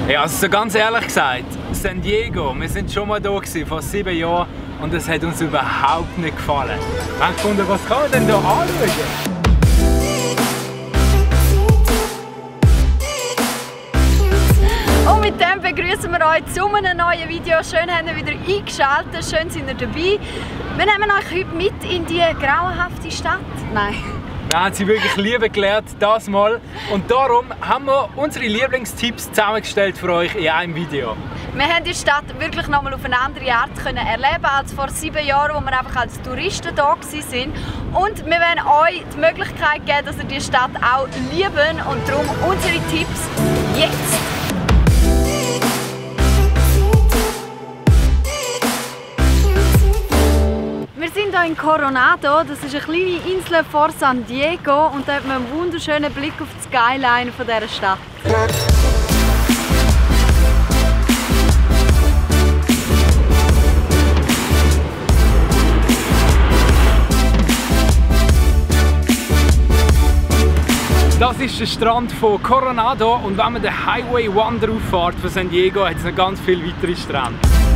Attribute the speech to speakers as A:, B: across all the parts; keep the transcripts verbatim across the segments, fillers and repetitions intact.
A: Ja, also ganz ehrlich gesagt, San Diego, wir sind schon mal da gewesen, vor sieben Jahren und es hat uns überhaupt nicht gefallen. Wir haben gefunden, was kann man denn hier anschauen?
B: Und mit dem begrüßen wir euch zu einem neuen Video. Schön, habt ihr wieder eingeschaltet, schön seid ihr dabei. Wir nehmen euch heute mit in die grauenhafte Stadt. Nein.
A: Wir haben sie wirklich lieben gelernt, das mal. Und darum haben wir unsere Lieblingstipps zusammengestellt für euch in einem Video.
B: Wir haben die Stadt wirklich noch mal auf eine andere Art können erleben als vor sieben Jahren, wo wir einfach als Touristen da waren. Und wir wollen euch die Möglichkeit geben, dass ihr die Stadt auch lieben. Und darum unsere Tipps jetzt. Wir sind hier in Coronado, das ist eine kleine Insel vor San Diego und da hat man einen wunderschönen Blick auf die Skyline von dieser Stadt.
A: Das ist der Strand von Coronado und wenn man den Highway eins drauf fährt von San Diego, hat es noch ganz viele weitere Strände.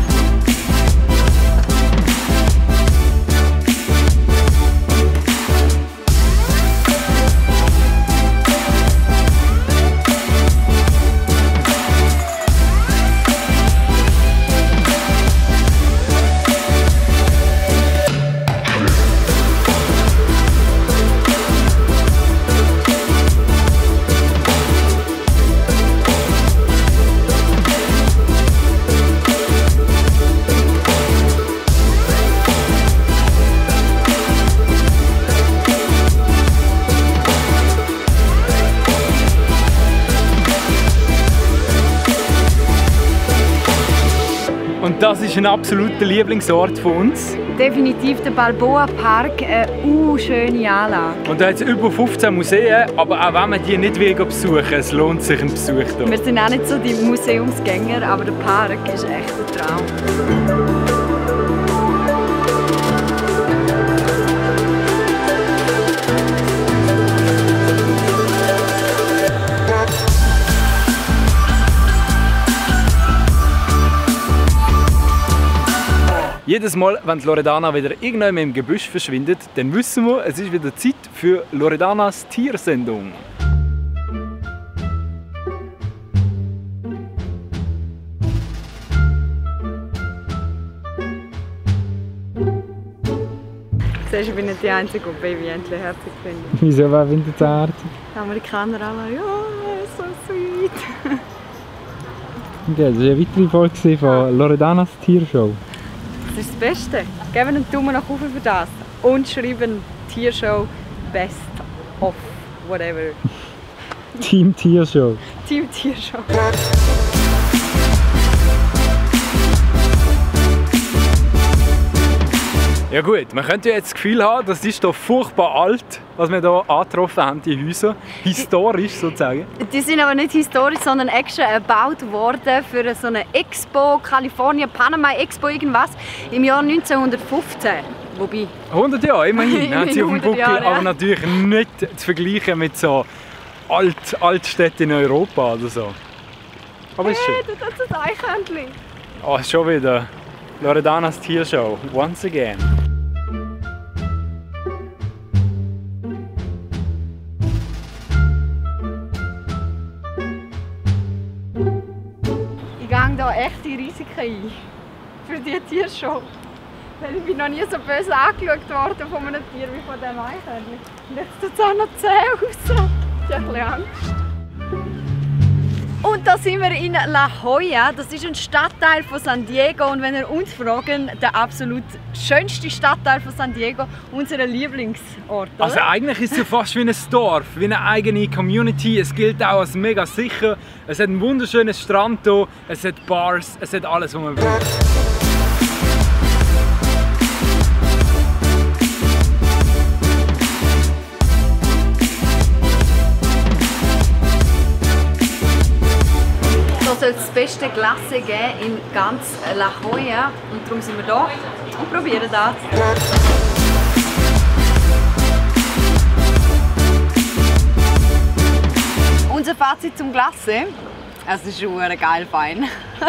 A: Und das ist ein absoluter Lieblingsort von uns.
B: Definitiv der Balboa Park, eine uh, schöne Anlage.
A: Und da hat es über fünfzehn Museen, aber auch wenn man die nicht will besuchen, es lohnt sich ein Besuch hier.
B: Wir sind auch nicht so die Museumsgänger, aber der Park ist echt ein Traum.
A: Jedes Mal, wenn Loredana wieder irgendwann im Gebüsch verschwindet, dann wissen wir, es ist wieder Zeit für Loredanas Tiersendung.
B: Siehst du, ich bin nicht die Einzige, die Babyentchen herzig findet.
A: Wieso, wer findet es herzig?
B: Die Amerikaner alle, ja, so sweet.
A: Ja, das war eine weitere Folge von Loredanas Tiershow.
B: Das ist das Beste. Geben einen Daumen nach oben für das und schreiben Tiershow Best of whatever.
A: Team Tiershow.
B: Team Tiershow.
A: Ja gut, man könnte jetzt das Gefühl haben, das ist doch furchtbar alt, was wir hier angetroffen haben, die Häuser. Historisch sozusagen.
B: Die sind aber nicht historisch, sondern extra gebaut worden für so eine Expo, California, Panama Expo, irgendwas, im Jahr neunzehnhundertfünfzehn. Wobei...
A: hundert Jahre, immerhin, haben sie auf dem Buckel,
B: Jahre, ja.
A: Aber natürlich nicht zu vergleichen mit so Alt Altstädten in Europa oder so. Aber ist schön.
B: Hey, das ist ein Eichhörnchen.
A: Oh, schon wieder. Loredanas Tiershow, once again.
B: Ich gehe hier echte Risiken ein für diese Tiershow. Weil ich bin noch nie so böse angeschaut worden von einem Tier wie von diesem Eichhörnchen. Und jetzt tut es auch noch Zähne raus. Ich habe ein bisschen Angst. Und da sind wir in La Jolla. Das ist ein Stadtteil von San Diego. Und wenn ihr uns fragt, der absolut schönste Stadtteil von San Diego, unser Lieblingsort. Oder?
A: Also eigentlich ist es ja fast wie ein Dorf, wie eine eigene Community. Es gilt auch als mega sicher. Es hat einen wunderschönen Strand hier, es hat Bars, es hat alles, was man will.
B: soll es das beste Glasse geben in ganz La Jolla. Und darum sind wir hier und probieren das. Unser Fazit zum Glasse. Es ist schon geil fein.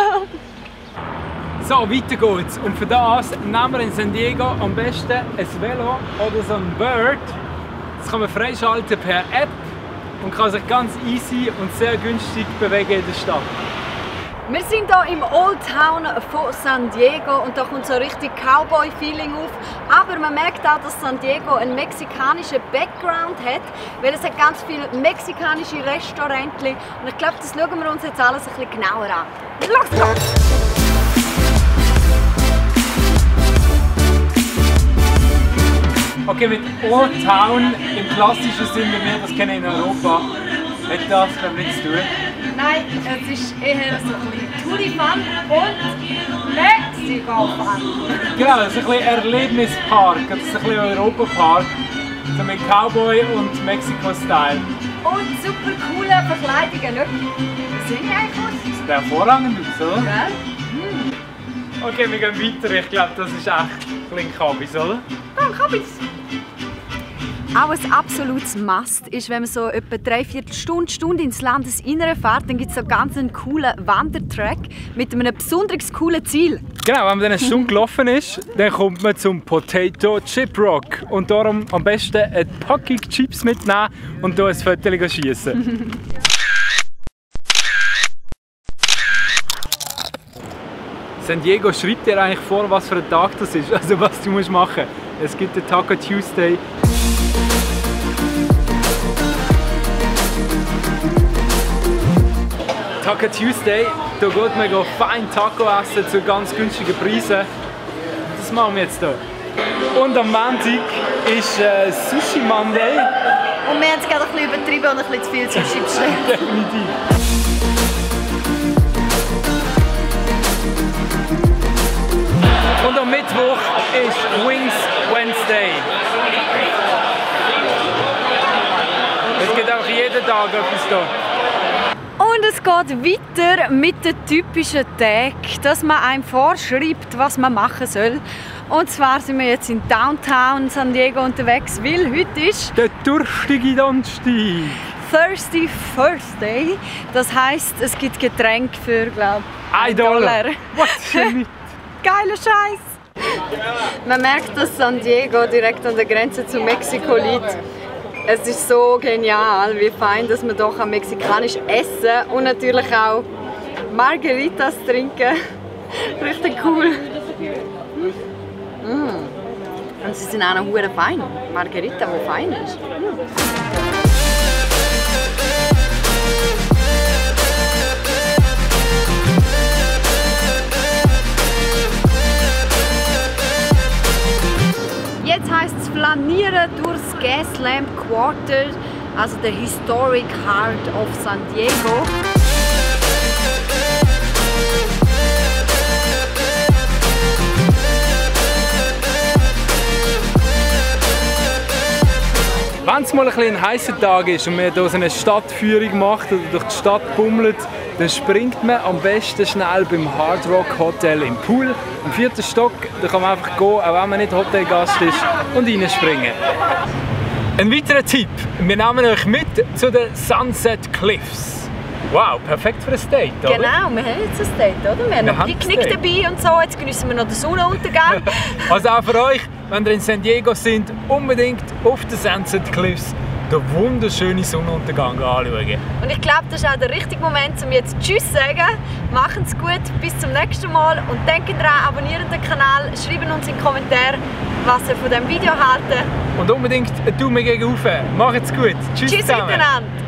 A: So, weiter geht's. Und für das nehmen wir in San Diego am besten ein Velo oder so ein Bird. Das kann man freischalten per App und kann sich ganz easy und sehr günstig bewegen in der Stadt.
B: Wir sind hier im Old Town von San Diego und da kommt so richtig Cowboy-Feeling auf. Aber man merkt auch, dass San Diego einen mexikanischen Background hat, weil es hat ganz viele mexikanische Restaurants. Und ich glaube, das schauen wir uns jetzt alles ein bisschen genauer an. Los geht's!
A: Okay, mit Old Town im klassischen Sinn, wie wir das kennen in Europa, hat das nichts zu tun.
B: Nein, es ist eher so ein bisschen Touri-Fun und Mexiko-Fun.
A: Genau, es ist ein bisschen Erlebnispark, es ist ein bisschen Europapark, so mit Cowboy und Mexiko-Style.
B: Und super coole Verkleidungen, nicht? Was sind die eigentlich aus?
A: Das sieht hervorragend aus, oder?
B: Ja.
A: Okay, wir gehen weiter, ich glaube, das ist echt ein bisschen Kabis, oder?
B: Komm, Kabis! Auch ein absolutes Must ist, wenn man so etwa dreiviertel Stunde, Stunde ins Landesinnere fährt, dann gibt es so ganz einen coolen Wandertrack mit einem besonders coolen Ziel.
A: Genau, wenn man dann eine Stunde gelaufen ist, dann kommt man zum Potato Chip Rock. Und darum am besten eine Packung Chips mitnehmen und hier ein Foto schießen. San Diego schreibt dir eigentlich vor, was für ein Tag das ist, also was du musst machen. Es gibt den Taco Tuesday. Taco Tuesday, da geht man fein Taco essen zu ganz günstigen Preisen. Das machen wir jetzt hier. Und am Montag ist äh, Sushi Monday.
B: Und wir haben es gerade ein bisschen übertrieben und ein bisschen zu viel Sushi bestellt.
A: Definitiv. Und am Mittwoch ist Wings Wednesday. Es gibt auch jeden Tag etwas hier.
B: Und es geht weiter mit den typischen Tagen, dass man einem vorschreibt, was man machen soll. Und zwar sind wir jetzt in Downtown San Diego unterwegs, weil heute ist
A: der durstige Donnerstag.
B: Thirsty Thursday. Das heisst, es gibt Getränke für, glaube ich,
A: ein Dollar. Was schon nicht?
B: Geiler Scheiß! Man merkt, dass San Diego direkt an der Grenze zu Mexiko liegt. Es ist so genial, wie fein, dass man doch mexikanisch essen und natürlich auch Margaritas trinken. Richtig cool. Mm. Und sie sind auch noch hure fein. Margarita, die fein ist. Mm. Jetzt heisst es flanieren durchs Gaslamp Quarter, also der Historic Heart of San Diego.
A: Wenn es mal ein, ein heißer Tag ist und man hier so eine Stadtführung macht oder durch die Stadt bummelt, dann springt man am besten schnell beim Hard Rock Hotel im Pool. Im vierten Stock, da kann man einfach gehen, auch wenn man nicht Hotelgast ist, und reinspringen. Ein weiterer Tipp, wir nehmen euch mit zu den Sunset Cliffs. Wow, perfekt für ein Date, oder?
B: Genau, wir haben jetzt ein Date, oder? Wir haben noch ein Picknick dabei und so, jetzt genießen wir noch den Sonnenuntergang.
A: Also auch für euch, wenn ihr in San Diego seid, unbedingt auf den Sunset Cliffs den wunderschönen Sonnenuntergang anschauen.
B: Und ich glaube, das ist auch der richtige Moment, um jetzt Tschüss zu sagen. Macht's gut, bis zum nächsten Mal und denkt daran, abonniert den Kanal, schreibt uns in die Kommentare, was ihr von diesem Video haltet.
A: Und unbedingt einen Daumen gegen rauf. Macht's gut. Tschüss,
B: Tschüss
A: zusammen.
B: miteinander.